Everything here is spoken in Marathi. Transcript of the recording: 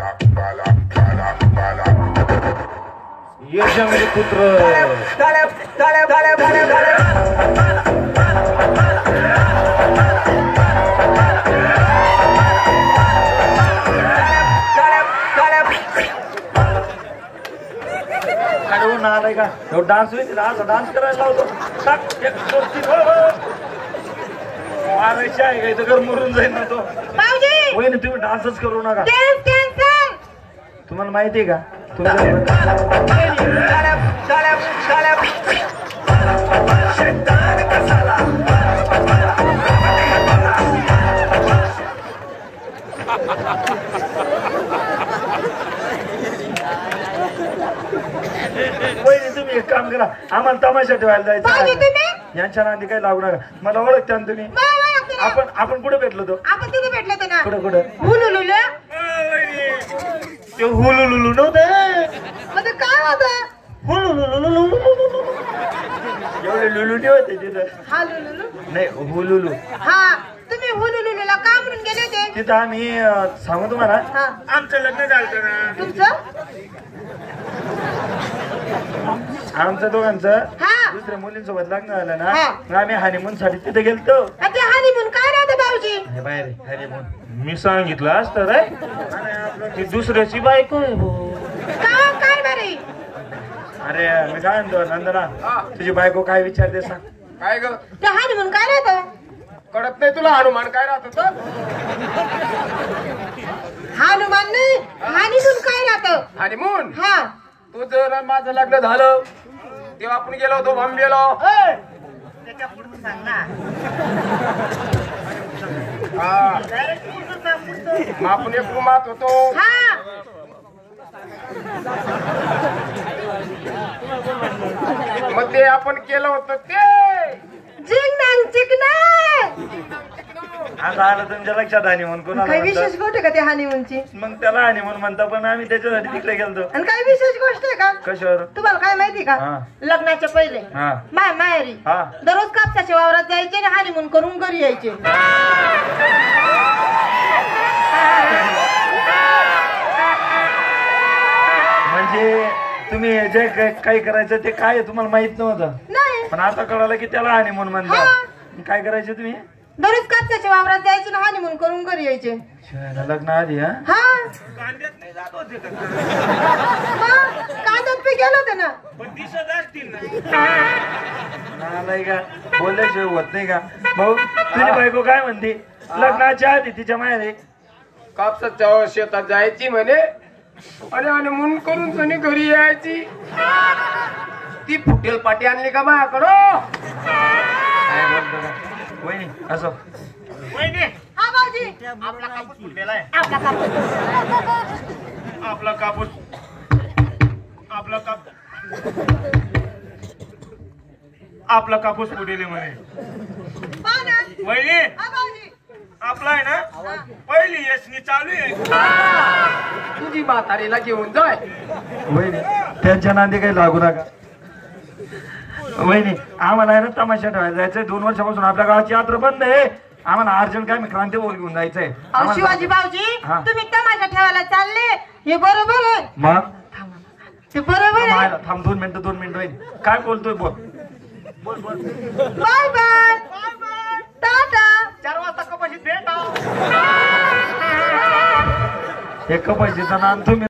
ये जंगली पुत्र आलाय का डान्स होईल डान्स करायला लावतो मारायची आहे का इथं घर मरून जाईल ना तो वहिनी तुम्ही डान्सच करू नका तुम्हाला माहिती आहे का तुम्ही एक काम करा आम्हाला तमाशा ठेवायला जायचं यांच्या नांदी काही लागू नका मला ओळखता ना तुम्ही आपण कुठे भेटलो तो आपण तिथे भेटलो होतो ना कुठं हुलुलुलु ते हुलुलुलु नव्हतं म्हणजे काय होतं हुलुलुलु एवढे लुलु होते तिथं हा लुलुलु नाही हुलुलु हा तुम्ही हुलुलुलुला का म्हणून गेले होते तिथं आम्ही सांगू तुम्हाला आमचं लग्न झालं ना तुमचं आमचं दोघांचं हा दुसऱ्या मुलींसोबत लग्न झालं ना हा. मग आम्ही हनीमून साठी तिथे गेलतो आता हनीमून काय राहतं भाऊजी बाहेर हनीमून मी सांगितलं असतं रे ती दुसऱ्याची बायको आहे काय बरे अरे मी काय म्हणतो नंदना तुझी बायको काय विचारते सांग काय ग ते हनीमून काय राहतं कळत नाही तुला हनुमान काय राहत होत हनुमान नाही हनीमून काय राहतं हनीमून हा तुझं आणि माझं लग्न झालं तेव्हा आपण गेलो होतो बॉम्बेला त्याच्या पुढचं सांग ना हा मग आपण एक रूमात होतो हा मग ते आपण केलं होतं ते जिंगनान चिकना आता आलं तुमच्या लक्षात हनीमून काही कोणाला विशेष म्हणतात? गोष्ट आहे का त्या हनीमूनची मग त्याला हनीमून म्हणता पण आम्ही त्याच्यासाठी तिकडे गेलतो आणि काही विशेष गोष्ट आहे का कशावर तुम्हाला काय माहिती का हा. लग्नाच्या पहिले हा माहेरी हा. दररोज कापसाच्या वावरात जायचे आणि हनीमून करून घरी यायचे म्हणजे तुम्ही जे काही करायचं ते काय आहे तुम्हाला माहित नव्हतं नाही पण आता कळालं की त्याला हनीमून म्हणतात काय करायचं तुम्ही दररोज कापसाच्या वावरात जायचे आणि हनीमून करून घरी यायचे लग्न आधी हा हा कांद्यात नाही जात होते का मग कांद्यात पीक गेलं होतं ना पण दिसत असतील ना नाही का बोलल्याशिवाय होत नाही का भाऊ तुझी बायको काय म्हणते लग्नाच्या आधी तिच्या माहेरी कापसाच्या शेतात जायची म्हणे आणि हनुमान करून म्हणे घरी यायची ती फुटेल पाटी आणली का माझ्याकडं काय बोलतो का वहिनी असं हा भाऊजी आपला कापूस फुटलेला आहे आपला कापूस आपला कापूस आपला कापूस फुटेले म्हणे पहा ना. वहिनी हा भाऊजी आपला आहे ना पहिली यशनी चालू आहे तुझी म्हातारीला घेऊन जाय वहिनी त्यांच्या नांदी काही लागू नका वहिनी आम्हाला आहे ना तमाशा ठेवायला जायचंय 2 वर्षापासून आपल्या गावाची यात्रा बंद आहे आम्हाला अर्जंट काय मी क्रांती बोल घेऊन जायचंय अहो शिवाजी भाऊजी हा. तुम्ही तमाशा ठेवायला चालले हे बरोबर आहे मग ते बरोबर आहे थांब 2 मिनिटं वहिनी काय बोलतोय बोल बाय बाय टाटा 4 वाजता कपाशीत भेट हे कपाशीचा नाम तुम्ही